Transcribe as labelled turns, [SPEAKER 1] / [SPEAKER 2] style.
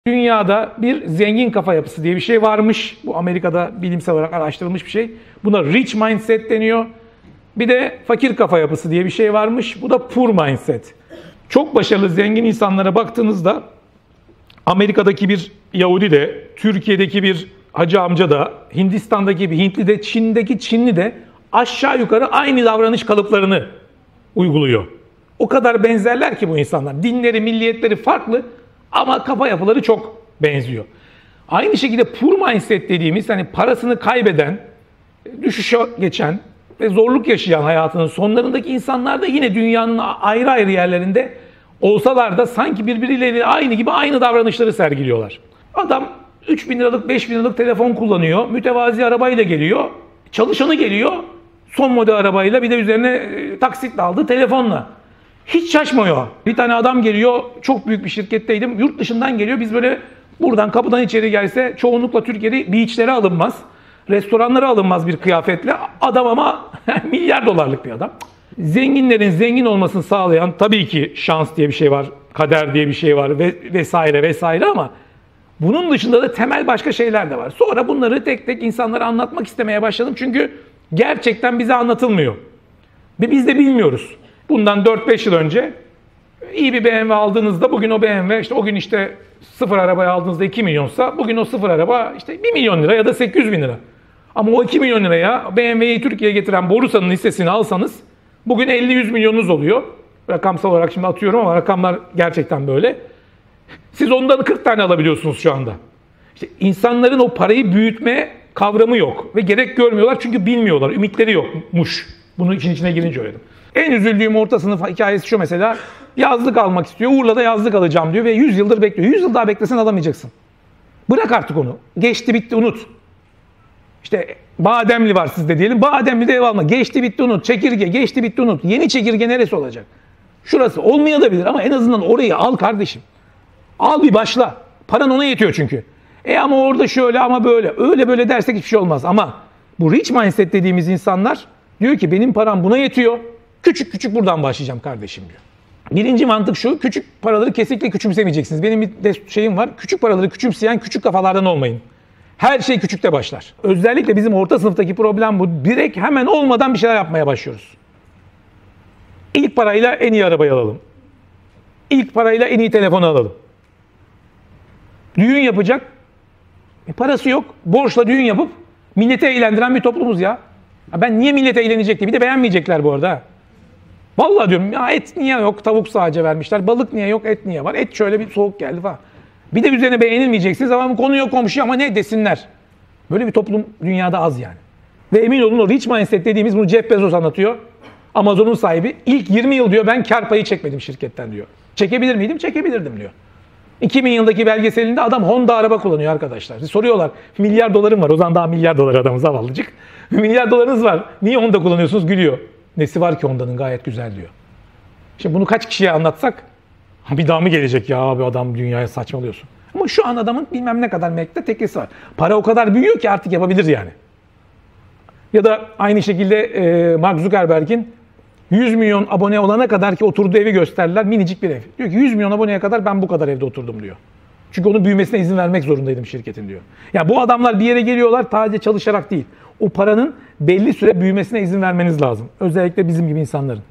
[SPEAKER 1] Dünyada bir zengin kafa yapısı diye bir şey varmış. Bu Amerika'da bilimsel olarak araştırılmış bir şey. Buna rich mindset deniyor. Bir de fakir kafa yapısı diye bir şey varmış. Bu da poor mindset. Çok başarılı zengin insanlara baktığınızda Amerika'daki bir Yahudi de, Türkiye'deki bir hacı amca da, Hindistan'daki bir Hintli de, Çin'deki Çinli de aşağı yukarı aynı davranış kalıplarını uyguluyor. O kadar benzerler ki bu insanlar. Dinleri, milliyetleri farklı ama kafa yapıları çok benziyor. Aynı şekilde poor mindset dediğimiz, hani parasını kaybeden, düşüşe geçen ve zorluk yaşayan hayatının sonlarındaki insanlar da yine dünyanın ayrı ayrı yerlerinde olsalar da sanki birbirleriyle aynı gibi aynı davranışları sergiliyorlar. Adam 3.000 liralık, 5.000 liralık telefon kullanıyor, mütevazi arabayla geliyor, çalışanı geliyor, son model arabayla, bir de üzerine taksitle aldığı telefonla. Hiç şaşmıyor. Bir tane adam geliyor, çok büyük bir şirketteydim, yurt dışından geliyor, biz böyle buradan kapıdan içeri gelse çoğunlukla Türkiye'de beachlere alınmaz, restoranlara alınmaz bir kıyafetle, adam ama milyar dolarlık bir adam. Zenginlerin zengin olmasını sağlayan tabii ki şans diye bir şey var, kader diye bir şey var vesaire vesaire, ama bunun dışında da temel başka şeyler de var. Sonra bunları tek tek insanlara anlatmak istemeye başladım çünkü gerçekten bize anlatılmıyor. Ve biz de bilmiyoruz. Bundan 4-5 yıl önce iyi bir BMW aldığınızda bugün o BMW, işte o gün işte sıfır arabayı aldığınızda 2 milyonsa bugün o sıfır araba işte 1 milyon lira ya da 800 bin lira. Ama o 2 milyon liraya BMW'yi Türkiye'ye getiren Borusan'ın hissesini alsanız bugün 50-100 milyonunuz oluyor. Rakamsal olarak şimdi atıyorum ama rakamlar gerçekten böyle. Siz ondan 40 tane alabiliyorsunuz şu anda. İşte insanların o parayı büyütme kavramı yok ve gerek görmüyorlar çünkü bilmiyorlar, ümitleri yokmuş. Bunu işin içine girince öğrendim. En üzüldüğüm orta sınıf hikayesi şu mesela. Yazlık almak istiyor. Urla'da yazlık alacağım diyor ve 100 yıldır bekliyor. 100 yıl daha beklesen alamayacaksın. Bırak artık onu. Geçti bitti unut. İşte Bademli var sizde diyelim. Bademli'de ev alma. Geçti bitti unut. Çekirge geçti bitti unut. Yeni çekirge neresi olacak? Şurası olmayabilir ama en azından orayı al kardeşim. Al bir başla. Paran ona yetiyor çünkü. Ama orada şöyle ama böyle. Öyle böyle dersek hiçbir şey olmaz. Ama bu rich mindset dediğimiz insanlar diyor ki benim param buna yetiyor. Küçük küçük buradan başlayacağım kardeşim diyor. Birinci mantık şu, küçük paraları kesinlikle küçümsemeyeceksiniz. Benim bir şeyim var, küçük paraları küçümseyen küçük kafalardan olmayın. Her şey küçükte başlar. Özellikle bizim orta sınıftaki problem bu. Direkt hemen olmadan bir şeyler yapmaya başlıyoruz. İlk parayla en iyi arabayı alalım. İlk parayla en iyi telefonu alalım. Düğün yapacak, parası yok. Borçla düğün yapıp milleti eğlendiren bir toplumuz ya. Ben niye millet eğlenecek diye, bir de beğenmeyecekler bu arada. Vallahi diyorum ya, et niye yok, tavuk sadece vermişler, balık niye yok, et niye var, et şöyle bir soğuk geldi falan. Bir de üzerine beğenilmeyeceksiniz ama konuyor komşu ama ne desinler. Böyle bir toplum dünyada az yani. Ve emin olun o rich mindset dediğimiz, bunu Jeff Bezos anlatıyor. Amazon'un sahibi, ilk 20 yıl diyor ben kar payı çekmedim şirketten diyor. Çekebilir miydim? Çekebilirdim diyor. 2000 yıldaki belgeselinde adam Honda araba kullanıyor arkadaşlar. Soruyorlar, milyar dolarım var, o zaman daha milyar dolar adamı zavallıcık. Milyar dolarınız var, niye Honda kullanıyorsunuz? Gülüyor. Nesi var ki Honda'nın, gayet güzel diyor. Şimdi bunu kaç kişiye anlatsak, bir daha mı gelecek ya abi adam dünyaya saçmalıyorsun. Ama şu an adamın bilmem ne kadar melekte teknesi var. Para o kadar büyüyor ki artık yapabilir yani. Ya da aynı şekilde Mark Zuckerberg'in 100 milyon abone olana kadar ki oturduğu evi gösterdiler, minicik bir ev. Diyor ki 100 milyon aboneye kadar ben bu kadar evde oturdum diyor. Çünkü onun büyümesine izin vermek zorundaydım şirketin diyor. Ya bu adamlar bir yere geliyorlar sadece çalışarak değil. O paranın belli süre büyümesine izin vermeniz lazım. Özellikle bizim gibi insanların.